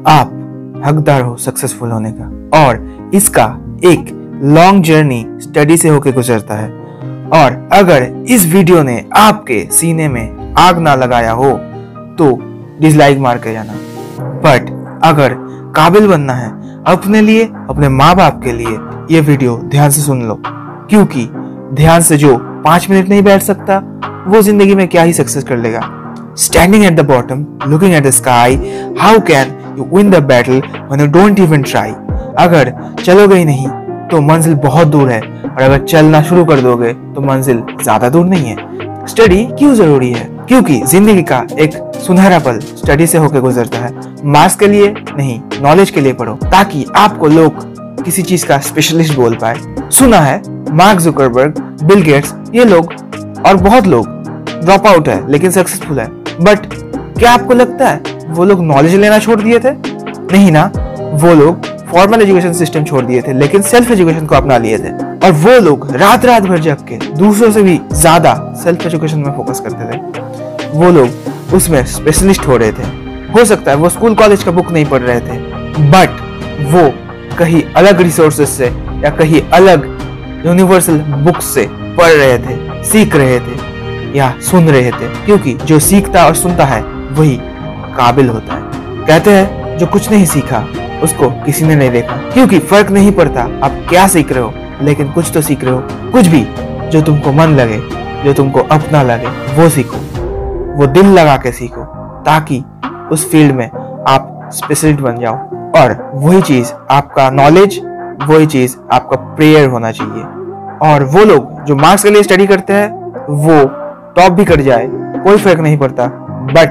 आप हकदार हो सक्सेसफुल होने का, और इसका एक लॉन्ग जर्नी स्टडी से होकर गुजरता है। और अगर इस वीडियो ने आपके सीने में आग ना लगाया हो तो डिसलाइक मार के जाना। बट अगर काबिल बनना है अपने लिए, अपने माँ बाप के लिए, ये वीडियो ध्यान से सुन लो, क्योंकि ध्यान से जो 5 मिनट नहीं बैठ सकता वो जिंदगी में क्या ही सक्सेस कर लेगा। Standing at the bottom, looking at the sky, how can you win the battle when you don't even try? अगर चलोगे ही नहीं तो मंजिल बहुत दूर है, और अगर चलना शुरू कर दोगे तो मंजिल ज्यादा दूर नहीं है। स्टडी क्यों जरूरी है? क्योंकि जिंदगी का एक सुनहरा पल स्टडी से होकर गुजरता है। मार्क्स के लिए नहीं, नॉलेज के लिए पढ़ो, ताकि आपको लोग किसी चीज का स्पेशलिस्ट बोल पाए। सुना है मार्क जुकरबर्ग, बिल गेट्स, ये लोग और बहुत लोग ड्रॉप आउट है लेकिन सक्सेसफुल है। बट क्या आपको लगता है वो लोग नॉलेज लेना छोड़ दिए थे? नहीं ना, वो लोग फॉर्मल एजुकेशन सिस्टम छोड़ दिए थे लेकिन सेल्फ एजुकेशन को अपना लिए थे। और वो लोग रात रात भर जग के दूसरों से भी ज्यादा सेल्फ एजुकेशन में फोकस करते थे। वो लोग उसमें स्पेशलिस्ट हो रहे थे। हो सकता है वो स्कूल कॉलेज का बुक नहीं पढ़ रहे थे, बट वो कहीं अलग रिसोर्सेज से या कहीं अलग यूनिवर्सल बुक से पढ़ रहे थे, सीख रहे थे या सुन रहे थे। क्योंकि जो सीखता और सुनता है वही काबिल होता है। कहते हैं जो कुछ नहीं सीखा उसको किसी ने नहीं देखा। क्योंकि फर्क नहीं पड़ता आप क्या सीख रहे हो, लेकिन कुछ तो सीख रहे हो। कुछ भी जो तुमको मन लगे, जो तुमको अपना लगे, वो सीखो, वो दिल लगा के सीखो, ताकि उस फील्ड में आप स्पेशलिस्ट बन जाओ। और वही चीज आपका नॉलेज, वही चीज आपका प्रेयर होना चाहिए। और वो लोग जो मार्क्स के लिए स्टडी करते हैं वो टॉप भी कर जाए, कोई फर्क नहीं पड़ता, बट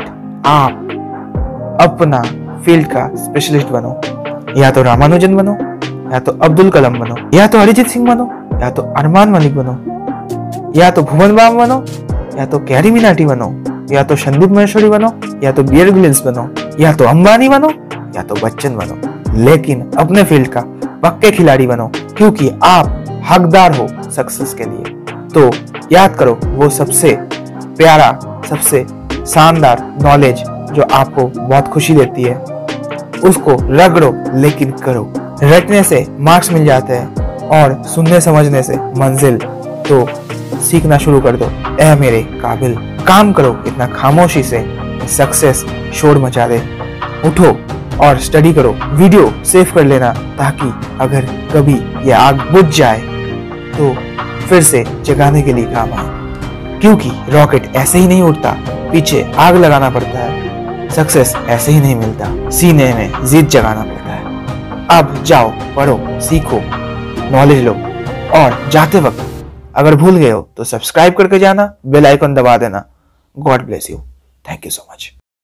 आप अपना फील्ड का स्पेशलिस्ट बनो। या तो रामानुजन बनो, या तो अब्दुल कलाम बनो, या तो अरिजीत सिंह बनो, या तो अरमान मलिक बनो, या तो भुवन बाम बनो, या तो कैरी मिनाटी बनो, या तो संदीप महेश्वरी बनो, या तो बियर ग्रिल्स बनो, या तो अंबानी बनो, या तो बच्चन बनो। लेकिन अपने फील्ड का पक्के खिलाड़ी बनो, क्योंकि आप हकदार हो सक्सेस के लिए। तो याद करो वो सबसे प्यारा, सबसे शानदार नॉलेज जो आपको बहुत खुशी देती है, उसको रगड़ो लेकिन करो। रटने से मार्क्स मिल जाते हैं और सुनने समझने से मंजिल। तो सीखना शुरू कर दो। ऐ मेरे काबिल, काम करो इतना खामोशी से, सक्सेस शोर मचा दे। उठो और स्टडी करो। वीडियो सेव कर लेना, ताकि अगर कभी ये आग बुझ जाए तो फिर से जगाने के लिए काम आए। क्योंकि रॉकेट ऐसे ही नहीं उड़ता, पीछे आग लगाना पड़ता है। सक्सेस ऐसे ही नहीं मिलता, सीने में जिद जगाना पड़ता है। अब जाओ, पढ़ो, सीखो, नॉलेज लो, और जाते वक्त अगर भूल गए हो तो सब्सक्राइब करके जाना, बेल आइकन दबा देना। God bless you. Thank you so much.